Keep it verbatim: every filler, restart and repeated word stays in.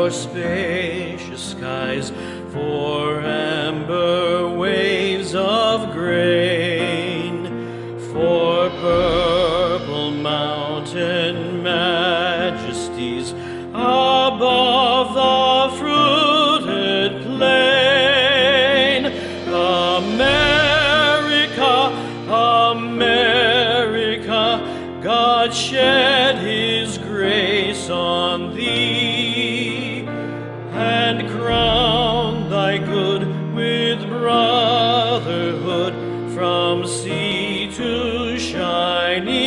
for spacious skies, for amber waves of grain, for purple mountain majesties above the fruited plain. America, America, God shed his grace on thee, and crown thy good with brotherhood from sea to shining